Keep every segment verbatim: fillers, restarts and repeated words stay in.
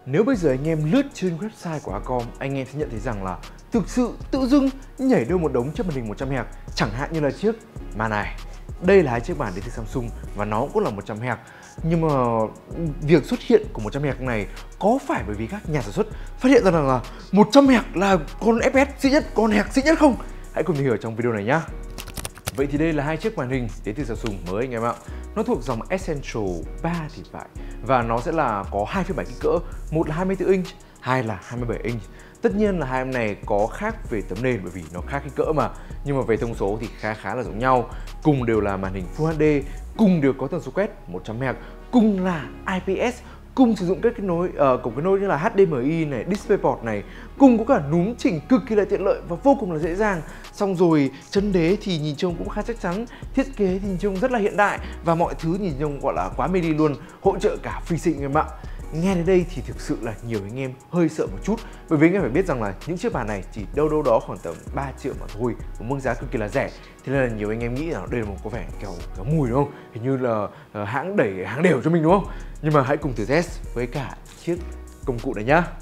Nếu bây giờ anh em lướt trên website của Acom, anh em sẽ nhận thấy rằng là thực sự tự dưng nhảy đâu một đống chiếc màn hình một trăm héc, chẳng hạn như là chiếc màn này. Đây là hai chiếc màn đến từ Samsung và nó cũng là một trăm héc. Nhưng mà việc xuất hiện của một trăm héc này có phải bởi vì các nhà sản xuất phát hiện ra rằng là một trăm héc là con ép ét xịn nhất, con héc xịn nhất không? Hãy cùng tìm hiểu trong video này nhá. Vậy thì đây là hai chiếc màn hình đến từ Samsung mới anh em ạ. Nó thuộc dòng Essential ba thì phải. Và nó sẽ là có hai phiên bản kích cỡ, một là hai mươi tư inch, hai là hai mươi bảy inch. Tất nhiên là hai em này có khác về tấm nền bởi vì nó khác kích cỡ mà. Nhưng mà về thông số thì khá khá là giống nhau. Cùng đều là màn hình Full hát đê, cùng đều có tần số quét một trăm héc, cùng là i pê ét, cùng sử dụng các kết nối uh, cổng kết nối như là hát đê em i này, DisplayPort này, cùng có cả núm chỉnh cực kỳ là tiện lợi và vô cùng là dễ dàng. Xong rồi chân đế thì nhìn trông cũng khá chắc chắn, thiết kế thì nhìn trông rất là hiện đại và mọi thứ nhìn trông gọi là quá mê đi luôn, hỗ trợ cả FreeSync em ạ. Nghe đến đây thì thực sự là nhiều anh em hơi sợ một chút, bởi vì anh em phải biết rằng là những chiếc bàn này chỉ đâu đâu đó khoảng tầm ba triệu mà thôi, một mức giá cực kỳ là rẻ. Thế nên là nhiều anh em nghĩ là đây là một có vẻ kéo kéo mùi đúng không? Hình như là uh, hãng đẩy hãng đều cho mình đúng không? Nhưng mà hãy cùng thử test với cả chiếc công cụ này nhá.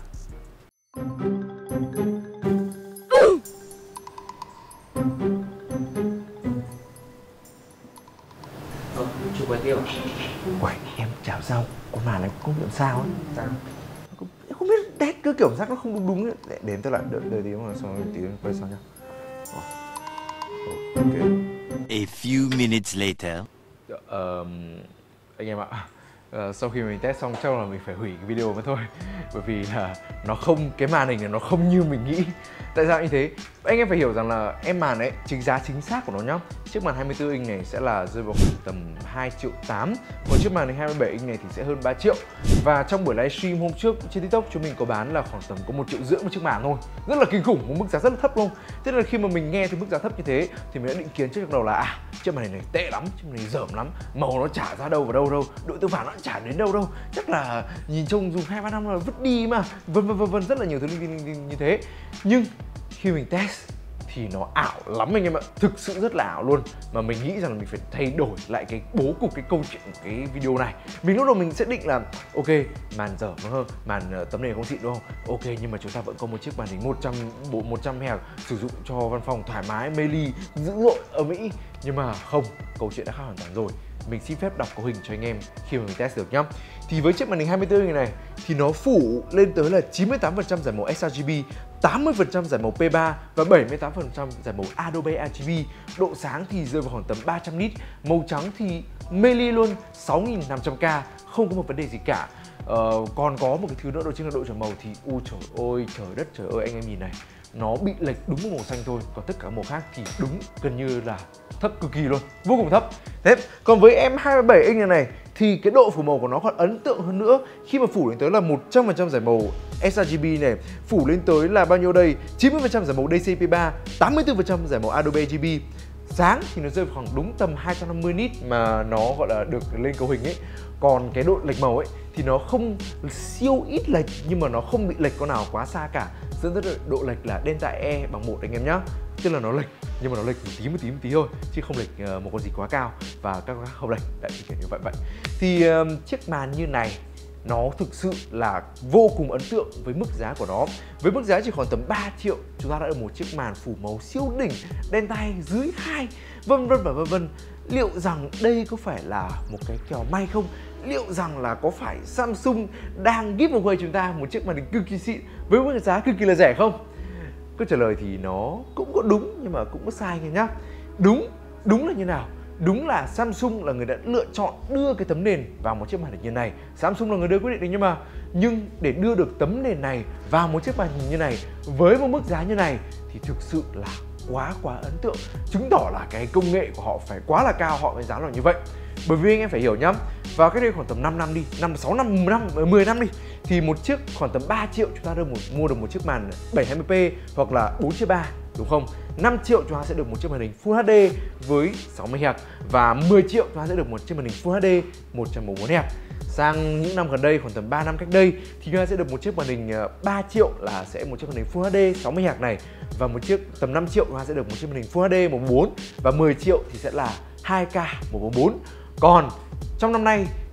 Ờ, chưa quay tiếp à? Uầy, em chào sao con màn này không bị làm sao ấy. Sao? Em không biết test cứ kiểu giác nó không đúng đúng ấy. Để đến tôi lại đợi đợi tí mà xong rồi tí quay sau nhá. Ok. A few minutes later. Ờ, anh em ạ, uh, sau khi mình test xong chắc là mình phải hủy cái video mới thôi. Bởi vì là nó không, cái màn hình này nó không như mình nghĩ. Tại sao như thế? Anh em phải hiểu rằng là em màn ấy, chính giá chính xác của nó nhá, chiếc màn hai mươi tư inch này sẽ là rơi vào khoảng tầm hai triệu tám, còn chiếc màn hai mươi bảy inch này thì sẽ hơn ba triệu. Và trong buổi livestream hôm trước trên TikTok chúng mình có bán là khoảng tầm có một triệu rưỡi một chiếc màn thôi, rất là kinh khủng, một mức giá rất là thấp luôn. Thế nên là khi mà mình nghe thấy mức giá thấp như thế thì mình đã định kiến trước đầu là à, chiếc màn hình này tệ lắm, chiếc màn hình dởm lắm, màu nó chả ra đâu vào đâu đâu, độ tương phản nó chả đến đâu đâu, chắc là nhìn trông dùng hai ba năm là vứt đi mà, vân vân vân vân, rất là nhiều thứ linh tinh như thế. Nhưng khi mình test thì nó ảo lắm anh em ạ, thực sự rất là ảo luôn. Mà mình nghĩ rằng là mình phải thay đổi lại cái bố cục cái câu chuyện của cái video này. Mình lúc đầu mình sẽ định là ok, màn dởm đúng không, màn uh, tấm nền không xịn đúng không, ok, nhưng mà chúng ta vẫn có một chiếc màn hình một trăm bộ một trăm héc sử dụng cho văn phòng thoải mái, mê ly, dữ dội ở Mỹ. Nhưng mà không, câu chuyện đã khác hoàn toàn rồi. Mình xin phép đọc cấu hình cho anh em khi mà mình test được nhá. Thì với chiếc màn hình hai mươi tư inch này thì nó phủ lên tới là chín mươi tám phần trăm giải màu sRGB, tám mươi phần trăm giải màu P ba và bảy mươi tám phần trăm giải màu Adobe rờ giê bê. Độ sáng thì rơi vào khoảng tầm ba trăm nit, màu trắng thì mê ly luôn, sáu nghìn năm trăm K, không có một vấn đề gì cả. Ờ, còn có một cái thứ nữa đó chính là độ chuẩn màu thì u trời ơi, trời đất trời ơi, anh em nhìn này, nó bị lệch đúng một màu xanh thôi, còn tất cả màu khác thì đúng gần như là thấp cực kỳ luôn, vô cùng thấp. Thế còn với em hai mươi bảy inch này này thì cái độ phủ màu của nó còn ấn tượng hơn nữa, khi mà phủ lên tới là một trăm phần trăm giải màu sRGB này, phủ lên tới là bao nhiêu đây, chín mươi phần trăm giải màu đê xê pê ba, tám mươi tư phần trăm giải màu Adobe rờ giê bê. Sáng thì nó rơi vào khoảng đúng tầm hai trăm năm mươi nit mà nó gọi là được lên cấu hình ấy. Còn cái độ lệch màu ấy thì nó không siêu ít lệch, nhưng mà nó không bị lệch con nào quá xa cả, dẫn tới độ lệch là delta E bằng một anh em nhá. Tức là nó lệch nhưng mà nó lệch một tí một tí một tí thôi, chứ không lệch uh, một con gì quá cao và các con khác không lệch, tại kiểu như vậy vậy. Thì uh, chiếc màn như này nó thực sự là vô cùng ấn tượng với mức giá của nó. Với mức giá chỉ khoảng tầm ba triệu, chúng ta đã được một chiếc màn phủ màu siêu đỉnh, đen tay dưới hai, vân vân và vân vân. Liệu rằng đây có phải là một cái kèo may không? Liệu rằng là có phải Samsung đang giveaway chúng ta một chiếc màn hình cực kỳ xịn với mức giá cực kỳ là rẻ không? Câu trả lời thì nó cũng có đúng nhưng mà cũng có sai nha nhá. Đúng, đúng là như nào? Đúng là Samsung là người đã lựa chọn đưa cái tấm nền vào một chiếc màn hình như này. Samsung là người đưa quyết định đấy, nhưng mà nhưng để đưa được tấm nền này vào một chiếc màn hình như này với một mức giá như này thì thực sự là quá quá ấn tượng. Chứng tỏ là cái công nghệ của họ phải quá là cao, họ mới dám làm như vậy. Bởi vì anh em phải hiểu nhá, vào cái đây khoảng tầm năm năm đi, năm sáu năm, năm mười năm đi, thì một chiếc khoảng tầm ba triệu chúng ta được một, mua được một chiếc màn bảy hai mươi p hoặc là bốn chia ba, đúng không? năm triệu chúng ta sẽ được một chiếc màn hình Full hát đê với sáu mươi héc và mười triệu chúng ta sẽ được một chiếc màn hình Full hát đê một trăm bốn mươi héc. Sang những năm gần đây, khoảng tầm ba năm cách đây, thì chúng ta sẽ được một chiếc màn hình ba triệu là sẽ một chiếc màn hình Full hát đê sáu mươi héc này, và một chiếc tầm năm triệu chúng ta sẽ được một chiếc màn hình Full hát đê một bốn, và mười triệu thì sẽ là hai K một bốn bốn. Còn trong năm nay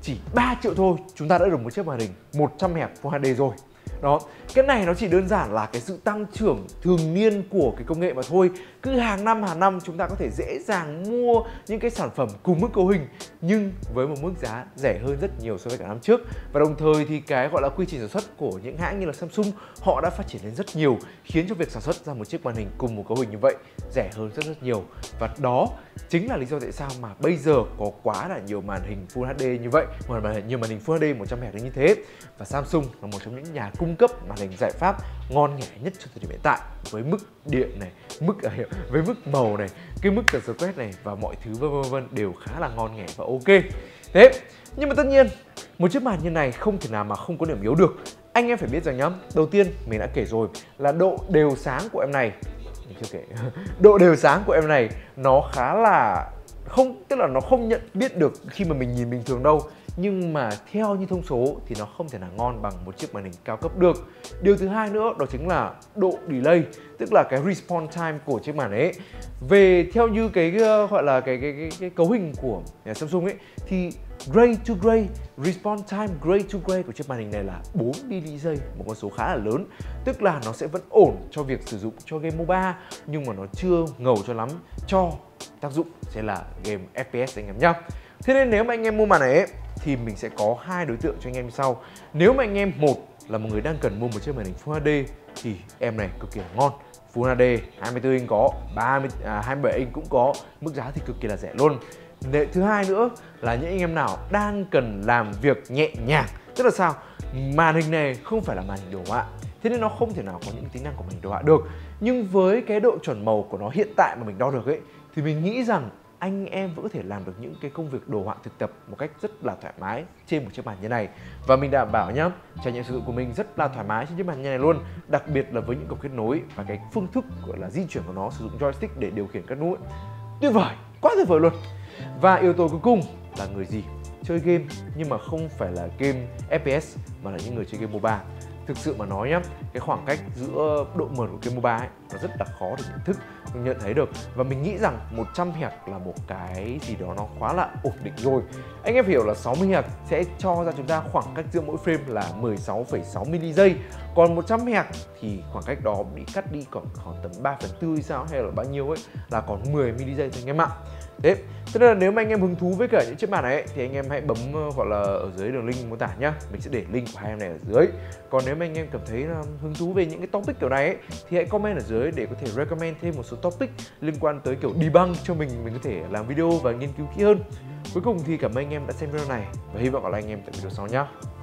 chỉ ba triệu thôi chúng ta đã được một chiếc màn hình một trăm héc Full hát đê rồi. Đó, cái này nó chỉ đơn giản là cái sự tăng trưởng thường niên của cái công nghệ mà thôi. Cứ hàng năm hàng năm chúng ta có thể dễ dàng mua những cái sản phẩm cùng mức cấu hình nhưng với một mức giá rẻ hơn rất nhiều so với cả năm trước. Và đồng thời thì cái gọi là quy trình sản xuất của những hãng như là Samsung họ đã phát triển lên rất nhiều, khiến cho việc sản xuất ra một chiếc màn hình cùng một cấu hình như vậy rẻ hơn rất rất nhiều. Và đó chính là lý do tại sao mà bây giờ có quá là nhiều màn hình Full hát đê như vậy, một màn hình nhiều màn hình Full hát đê một trăm héc như thế. Và Samsung là một trong những nhà cung cấp màn hình giải pháp ngon nghẻ nhất cho thời điểm hiện tại, với mức điện này, mức à, với mức màu này, cái mức tần số quét này và mọi thứ vân vân vân đều khá là ngon nghẻ và ok. Thế nhưng mà tất nhiên một chiếc màn như này không thể nào mà không có điểm yếu được. Anh em phải biết rằng nhá, đầu tiên mình đã kể rồi là độ đều sáng của em này, chưa kể độ đều sáng của em này nó khá là không, tức là nó không nhận biết được khi mà mình nhìn bình thường đâu. Nhưng mà theo như thông số thì nó không thể nào ngon bằng một chiếc màn hình cao cấp được. Điều thứ hai nữa đó chính là độ delay, tức là cái response time của chiếc màn ấy. Về theo như cái uh, gọi là cái cái, cái cái cấu hình của Samsung ấy thì gray to gray, response time gray to gray của chiếc màn hình này là bốn mi-li-giây, một con số khá là lớn. Tức là nó sẽ vẫn ổn cho việc sử dụng cho game MOBA nhưng mà nó chưa ngầu cho lắm cho tác dụng sẽ là game ép pê ét anh em nhá. Thế nên nếu mà anh em mua màn này ấy, thì mình sẽ có hai đối tượng cho anh em như sau. Nếu mà anh em một là một người đang cần mua một chiếc màn hình Full hát đê thì em này cực kỳ là ngon. Full hát đê hai mươi tư inch có, ba mươi, à, hai mươi bảy inch cũng có, mức giá thì cực kỳ là rẻ luôn. Để, thứ hai nữa là những anh em nào đang cần làm việc nhẹ nhàng, tức là sao? Màn hình này không phải là màn hình đồ họa, thế nên nó không thể nào có những tính năng của màn hình đồ họa được. Nhưng với cái độ chuẩn màu của nó hiện tại mà mình đo được ấy thì mình nghĩ rằng anh em vẫn có thể làm được những cái công việc đồ họa thực tập một cách rất là thoải mái trên một chiếc bàn như này. Và mình đảm bảo nhá, trải nghiệm sử dụng của mình rất là thoải mái trên chiếc bàn như này luôn. Đặc biệt là với những cổng kết nối và cái phương thức gọi là di chuyển của nó, sử dụng joystick để điều khiển các nút. Tuyệt vời, quá tuyệt vời luôn. Và yếu tố cuối cùng là người gì? Chơi game nhưng mà không phải là game ép pê ét mà là những người chơi game MOBA. Thực sự mà nói nhá, cái khoảng cách giữa độ mượt của game MOBA ấy, nó rất là khó để nhận thức, nhận thấy được. Và mình nghĩ rằng một trăm héc là một cái gì đó nó quá là ổn định rồi. Anh em hiểu là sáu mươi héc sẽ cho ra chúng ta khoảng cách giữa mỗi frame là mười sáu phẩy sáu mi-li-giây. Còn một trăm héc thì khoảng cách đó bị cắt đi còn khoảng tầm ba phần tư hay sao, hay là bao nhiêu ấy, là còn mười mi-li-giây thôi anh em ạ. Thế, thế nên là nếu mà anh em hứng thú với cả những chiếc bàn này ấy, thì anh em hãy bấm gọi là ở dưới đường link mô tả nhá. Mình sẽ để link của hai em này ở dưới. Còn nếu mà anh em cảm thấy là hứng thú về những cái topic kiểu này ấy, thì hãy comment ở dưới để có thể recommend thêm một số topic liên quan tới kiểu debug cho mình, mình có thể làm video và nghiên cứu kỹ hơn. Cuối cùng thì cảm ơn anh em đã xem video này và hy vọng gặp lại anh em tại video sau nhá.